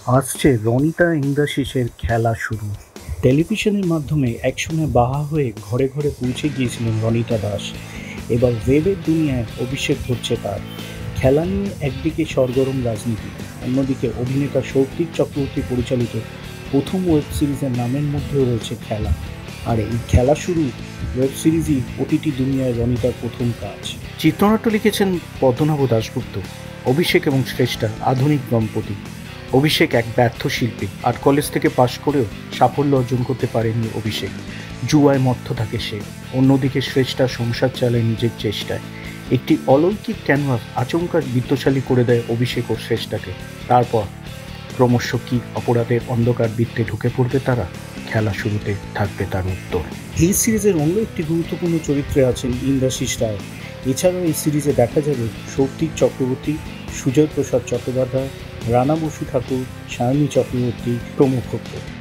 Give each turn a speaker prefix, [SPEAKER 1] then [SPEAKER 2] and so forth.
[SPEAKER 1] আসছে রনিতা ইন্দ্রাশিসের খেলা শুরু। টেলিভিশনের মাধ্যমে একসময় বাহা হয়ে ঘরে ঘরে পৌঁছে গিয়েছিলেন রনিতা দাস। এবার ওয়েবের দুনিয়ায় অভিষেক ঘটছে তার। খেলা নিয়ে একদিকে সরগরম রাজনীতি, অন্যদিকে অভিনেতা সৌপ্তিক চক্রবর্তী পরিচালিত প্রথম ওয়েব সিরিজের নামের মধ্যেও রয়েছে খেলা। আর এই খেলা শুরু ওয়েব সিরিজই ওটিটি দুনিয়ায় রনিতার প্রথম কাজ। চিত্রনাট্য লিখেছেন পদ্মনাভ দাশগুপ্ত। অভিষেক এবং শ্রেষ্ঠা আধুনিক দম্পতি। অভিষেক এক ব্যর্থ শিল্পী, আর্ট কলেজ থেকে পাশ করেও সাফল্য অর্জন করতে পারেনি অভিষেক। জুয়ায় মত্ত থাকে সে। অন্যদিকে শ্রেষ্ঠা সংসার চালায় নিজের চেষ্টায়। একটি অলৌকিক ক্যানভাস আচমকা বিত্তশালী করে দেয় অভিষেক ও শ্রেষ্ঠাকে। তারপর ক্রমশ কি অপরাধের অন্ধকার বৃত্তে ঢুকে পড়বে তারা? খেলা শুরুতে থাকবে তার উত্তর। এই সিরিজের অন্য একটি গুরুত্বপূর্ণ চরিত্রে আছেন ইন্দ্রাশিস রায়। এছাড়াও এই সিরিজে দেখা যাবে সৌপ্তিক চক্রবর্তী, সুজয় প্রসাদ চট্টোপাধ্যায়, রানা বসু ঠাকুর, সায়নী চক্রবর্তী প্রমুখ।